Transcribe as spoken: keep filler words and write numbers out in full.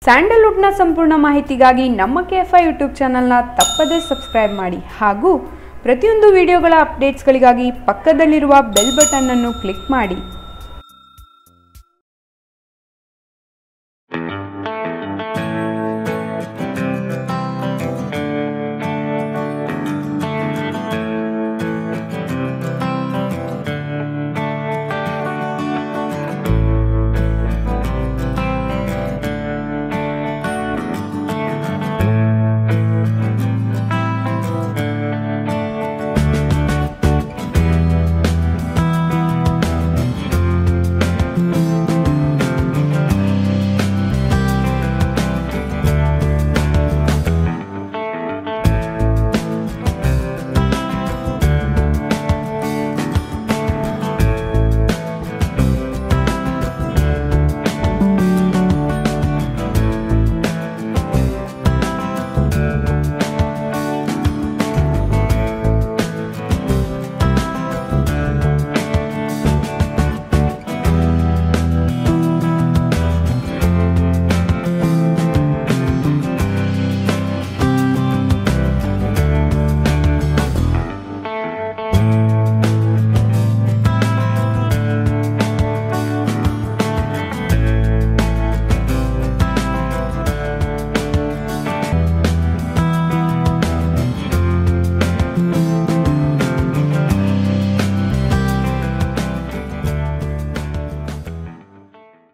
ಸ್ಯಾಂಡಲ್ವುಡ್ನ ಸಂಪೂರ್ಣ ಮಾಹಿತಿಗಾಗಿ ನಮ್ಮ ಕೆಎಫ್ಐ ಯೂಟ್ಯೂಬ್ ಚಾನಲ್ನ ತಪ್ಪದೇ ಸಬ್ಸ್ಕ್ರೈಬ್ ಮಾಡಿ ಹಾಗೂ ಪ್ರತಿಯೊಂದು ವಿಡಿಯೋಗಳ ಅಪ್ಡೇಟ್ಸ್ಗಳಿಗಾಗಿ ಪಕ್ಕದಲ್ಲಿರುವ ಬೆಲ್ ಬಟನ್ ಅನ್ನು ಕ್ಲಿಕ್ ಮಾಡಿ.